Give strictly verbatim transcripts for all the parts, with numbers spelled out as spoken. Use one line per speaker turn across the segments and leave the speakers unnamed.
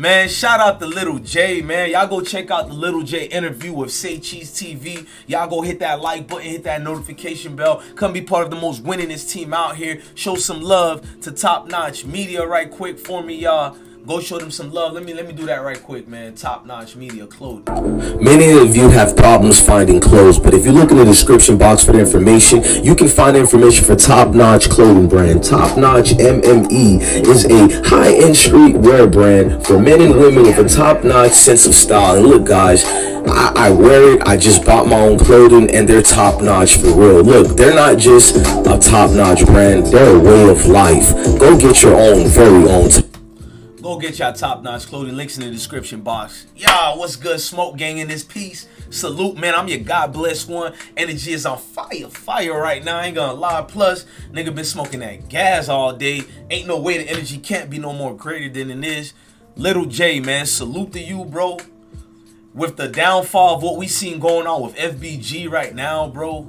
Man, shout out to Little J, man. Y'all go check out the Little J interview with Say Cheese T V. Y'all go hit that like button, hit that notification bell. Come be part of the most winningest team out here. Show some love to Top Notch Media right quick for me, y'all. Go show them some love. Let me let me do that right quick, man. Top Notch Media clothing.
Many of you have problems finding clothes, but if you look in the description box for the information, you can find information for Top Notch clothing brand. Top Notch M M E is a high-end streetwear brand for men and women with a top-notch sense of style. And look, guys, I, I wear it. I just bought my own clothing, and they're top-notch for real. Look, they're not just a top-notch brand. They're a way of life. Go get your own, very own.
Go get y'all Top Notch clothing. Links in the description box. Y'all, what's good? Smoke Gang in this piece. Salute, man. I'm your God bless one. Energy is on fire, fire right now. I ain't gonna lie. Plus, nigga been smoking that gas all day. Ain't no way the energy can't be no more greater than it is. Little J, man. Salute to you, bro. With the downfall of what we seen going on with F B G right now, bro,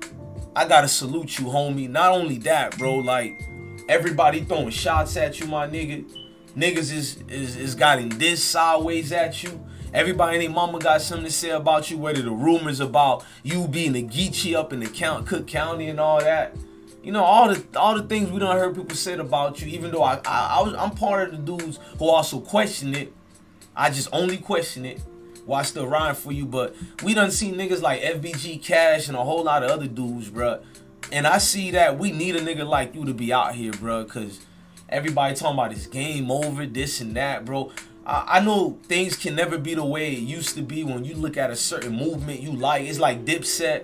I gotta salute you, homie. Not only that, bro, like, everybody throwing shots at you, my nigga. Niggas is, is, is gotten this sideways at you. Everybody and their mama got something to say about you, whether the rumors about you being a Geechee up in the count, Cook County and all that. You know, all the all the things we done heard people said about you, even though I, I, I was, I'm part of the dudes who also question it. I just only question it while I still riding for you. But we done seen niggas like F B G Cash and a whole lot of other dudes, bruh. And I see that we need a nigga like you to be out here, bruh, because everybody talking about this game over, this and that, bro. I, I know things can never be the way it used to be when you look at a certain movement you like. It's like Dipset.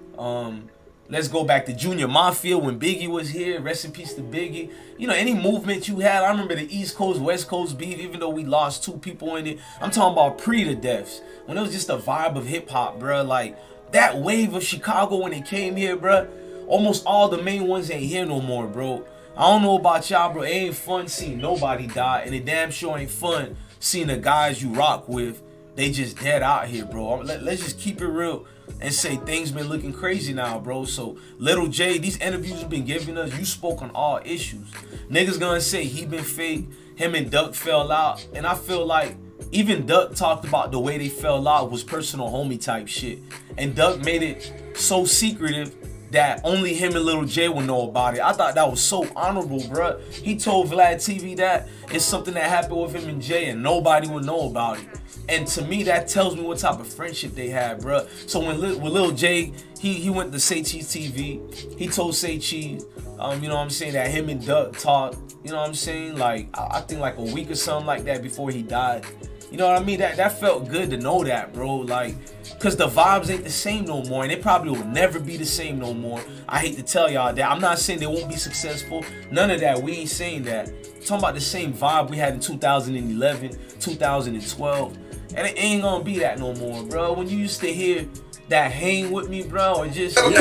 Um, let's go back to Junior Mafia when Biggie was here. Rest in peace to Biggie. You know, any movement you had. I remember the East Coast, West Coast beef, even though we lost two people in it. I'm talking about pre the deaths. When it was just a vibe of hip-hop, bro. Like, that wave of Chicago when it came here, bro. Almost all the main ones ain't here no more, bro. I don't know about y'all, bro. It ain't fun seeing nobody die, and it damn sure ain't fun seeing the guys you rock with, they just dead out here, bro. Let, let's just keep it real and say things been looking crazy now, bro. So, Little J, these interviews have been giving us, you spoke on all issues. Niggas gonna say he been fake, him and Duck fell out, and I feel like even Duck talked about the way they fell out was personal homie type shit. And Duck made it so secretive that only him and Little J will know about it. I thought that was so honorable, bruh. He told Vlad T V that it's something that happened with him and Jay and nobody would know about it. And to me, that tells me what type of friendship they had, bruh. So when with Lil J, he, he went to Say Cheese T V, he told Say Cheese, um, you know what I'm saying, that him and Duck talked, you know what I'm saying, like, I, I think like a week or something like that before he died. You know what I mean? That that felt good to know that, bro. Like, cause the vibes ain't the same no more, and it probably will never be the same no more. I hate to tell y'all that. I'm not saying they won't be successful. None of that. We ain't saying that. I'm talking about the same vibe we had in two thousand eleven, two thousand twelve, and it ain't gonna be that no more, bro. When you used to hear that "hang with me, bro," or just yeah.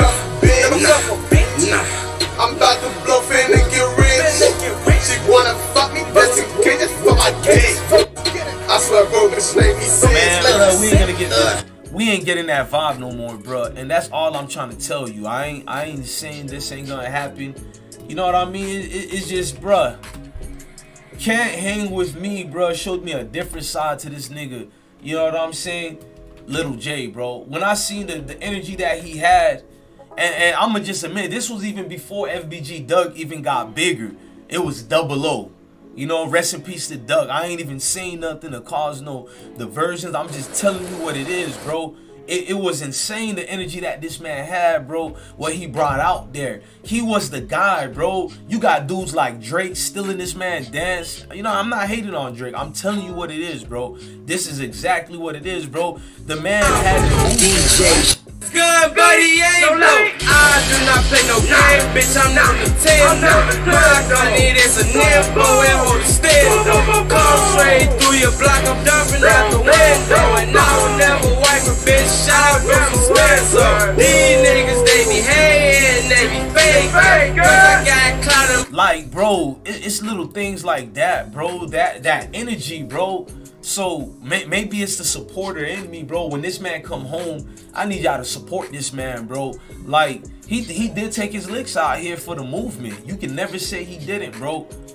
I'm about to bluff in and get rich. She wanna fuck me, just in case it's for my dick. I swear, bro, this name he says.
Man, uh, we ain't gonna get that. We ain't getting that vibe no more, bro. And that's all I'm trying to tell you. I ain't, I ain't saying this ain't gonna happen. You know what I mean? It, it, it's just, bro. Can't hang with me, bro. Showed me a different side to this nigga. You know what I'm saying? Little J, bro. When I seen the, the energy that he had, and, and I'm gonna just admit, this was even before F B G Doug even got bigger. It was double O. You know, rest in peace to Doug. I ain't even saying nothing to cause no diversions. I'm just telling you what it is, bro. It, it was insane, the energy that this man had, bro. What he brought out there. He was the guy, bro. You got dudes like Drake stealing this man dance. You know, I'm not hating on Drake. I'm telling you what it is, bro. This is exactly what it is, bro. The man had the D J.
Good buddy, ain't no low. I do not play no game, bitch. I'm not a ten. My gunny is a nimble and hold a still. Come straight through your block, I'm dumping out the window. And I will never wipe a bitch out from Spencer. These niggas, they be hating, they be fake. Cause I got clout.
Like, bro, it, it's little things like that, bro. That that energy, bro. So may, maybe it's the supporter in me, bro. When this man come home, I need y'all to support this man, bro. Like, he he did take his licks out here for the movement. You can never say he didn't, bro.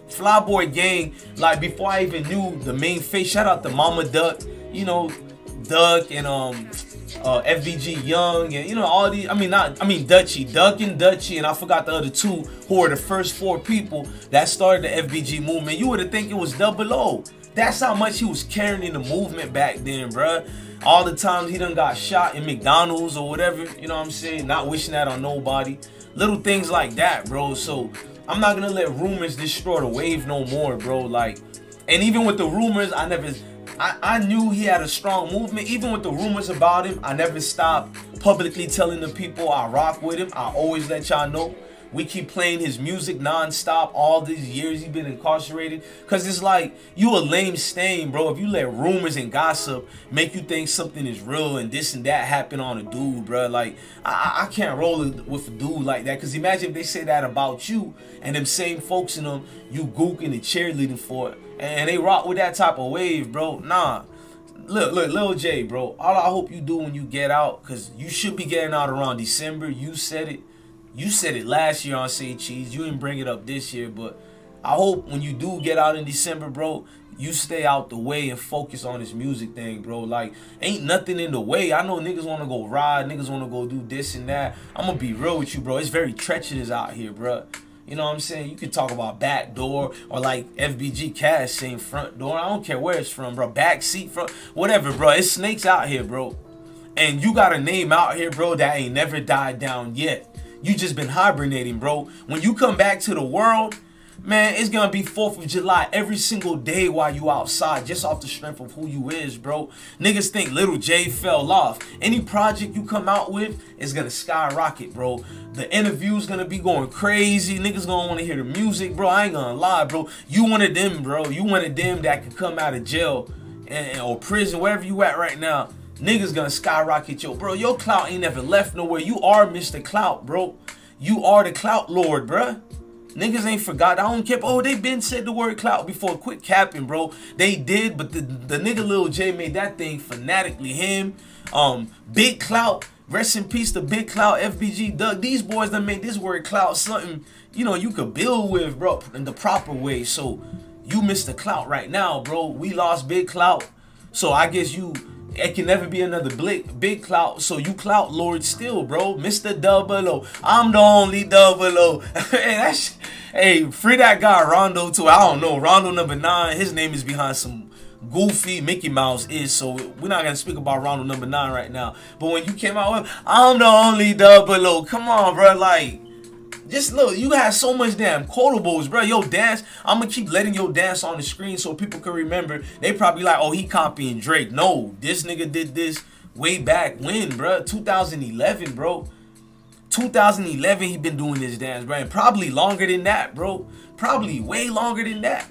Flyboy Gang, like before I even knew the main face, shout out to Mama Duck, you know, Duck and um uh F B G Young and you know all these, I mean not I mean Dutchie, Duck and Dutchie, and I forgot the other two who were the first four people that started the F B G movement. You would have think it was Double O. That's how much he was carrying the movement back then, bruh. All the times he done got shot in McDonald's or whatever, you know what I'm saying? Not wishing that on nobody. Little things like that, bro. So I'm not gonna let rumors destroy the wave no more, bro. Like, and even with the rumors, I never, I, I knew he had a strong movement. Even with the rumors about him, I never stopped publicly telling the people I rock with him. I always let y'all know. We keep playing his music non-stop all these years he's been incarcerated. Cause it's like, you a lame stain, bro. If you let rumors and gossip make you think something is real and this and that happen on a dude, bro. Like, I, I can't roll with a dude like that. Cause imagine if they say that about you and them same folks in them, you gooking and cheerleading for it. And they rock with that type of wave, bro. Nah. Look, look, Lil J, bro. All I hope you do when you get out, cause you should be getting out around December. You said it. You said it last year on Say Cheese. You didn't bring it up this year, but I hope when you do get out in December, bro, you stay out the way and focus on this music thing, bro. Like, ain't nothing in the way. I know niggas want to go ride, niggas want to go do this and that. I'm going to be real with you, bro. It's very treacherous out here, bro. You know what I'm saying? You can talk about back door or like F B G Cash saying front door. I don't care where it's from, bro. Back seat, front, whatever, bro. It's snakes out here, bro. And you got a name out here, bro, that ain't never died down yet. You just been hibernating, bro. When you come back to the world, man, it's gonna be fourth of July every single day while you outside, just off the strength of who you is, bro. Niggas think Little J fell off. Any project you come out with is gonna skyrocket, bro. The interview's gonna be going crazy. Niggas gonna wanna hear the music, bro. I ain't gonna lie, bro. You one of them, bro. You one of them that could come out of jail and, or prison, wherever you at right now. Niggas gonna skyrocket, yo, bro. Your clout ain't never left nowhere. You are Mister Clout, bro. You are the clout lord, bro. Niggas ain't forgot. I don't care. Oh, they been said the word clout before. Quit capping, bro. They did, but the, the nigga Lil J made that thing fanatically. Him, um, Big Clout. Rest in peace to Big Clout, F B G, Doug. These boys done made this word clout something, you know, you could build with, bro, in the proper way. So, you Mister Clout right now, bro. We lost Big Clout. So, I guess you... It can never be another big, big clout, so you clout lord still, bro. Mister Double O. I'm the only Double O. Hey, that's, hey, free that guy Rondo too. I don't know. Rondo number nine, his name is behind some goofy Mickey Mouse is, so we're not going to speak about Rondo number nine right now. But when you came out with, I'm the only Double O. Come on, bro. Like, just look, you got so much damn quotables, bro. Yo, dance, I'm gonna keep letting your dance on the screen so people can remember. They probably like, oh, he copying Drake. No, this nigga did this way back when, bro. two thousand eleven, bro. two thousand eleven, he been doing this dance, bro. And probably longer than that, bro. Probably way longer than that.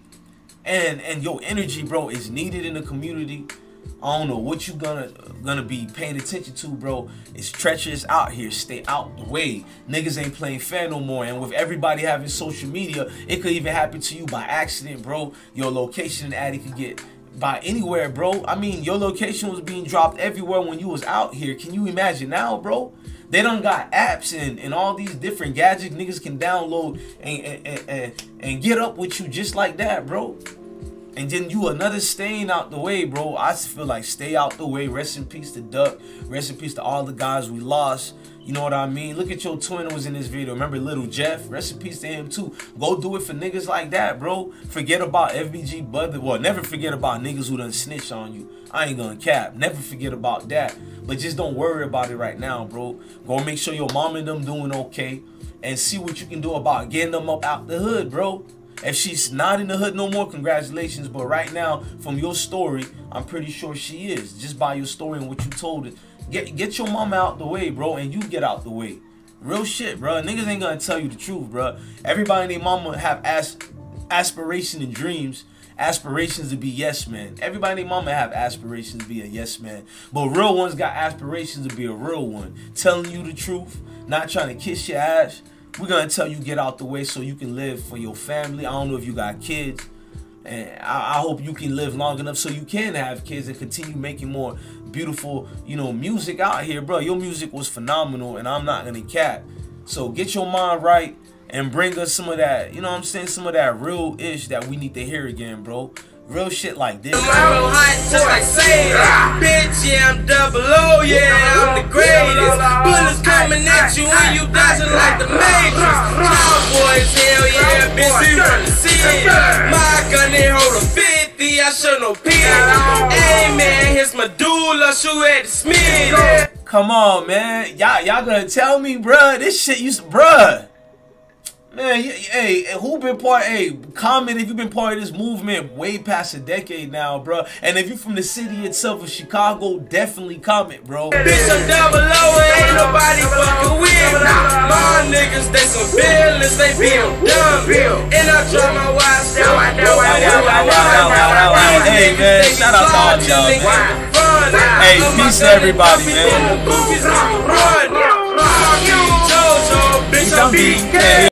And and your energy, bro, is needed in the community. I don't know what you gonna gonna be paying attention to, bro. It's treacherous out here. Stay out the way. Niggas ain't playing fair no more. And with everybody having social media, it could even happen to you by accident, bro. Your location in Addy could get by anywhere, bro. I mean, your location was being dropped everywhere when you was out here. Can you imagine now, bro? They done got apps and, and all these different gadgets niggas can download and, and, and, and get up with you just like that, bro. And then you another stain out the way, bro. I just feel like stay out the way. Rest in peace to Duck. Rest in peace to all the guys we lost. You know what I mean? Look at your twin who was in this video. Remember Little Jeff? Rest in peace to him too. Go do it for niggas like that, bro. Forget about F B G Bud. Well, never forget about niggas who done snitch on you. I ain't gonna cap. Never forget about that. But just don't worry about it right now, bro. Go make sure your mom and them doing okay. And see what you can do about getting them up out the hood, bro. If she's not in the hood no more, congratulations. But right now, from your story, I'm pretty sure she is. Just by your story and what you told it. Get, get your mama out the way, bro, and you get out the way. Real shit, bro. Niggas ain't gonna tell you the truth, bro. Everybody and their mama have as aspiration and dreams. Aspirations to be yes man. Everybody and their mama have aspirations to be a yes man. But real ones got aspirations to be a real one. Telling you the truth, not trying to kiss your ass. We're going to tell you get out the way so you can live for your family. I don't know if you got kids. And I, I hope you can live long enough so you can have kids and continue making more beautiful, you know, music out here, bro. Your music was phenomenal and I'm not going to cap. So get your mind right and bring us some of that, you know what I'm saying, some of that real ish that we need to hear again, bro. Real shit like this.
I'm real hot, just like saying, bitch, yeah, I'm double O, yeah, I'm the greatest. Bullets coming at you and you dodging like the Matrix. Cowboys, hell yeah, bitch, we run the city. My gun, they hold a fifty, I show no pity. Hey, man, here's my medulla, shoot at the Smith.
Come on, man. Y'all y'all gonna tell me, bruh, this shit used to, bruh. Man, hey, who been part, hey, comment if you've been part of this movement way past a decade now, bro. And if you're from the city itself of Chicago, definitely comment, bro.
Bitch, I'm double O, ain't nobody fucking with me. My niggas, they some villains, they be on dumb. And I draw my wives down, I know I know.
Hey, man, shout out to all y'all, man. Hey, peace to everybody, man.
Bitch, I'm B K.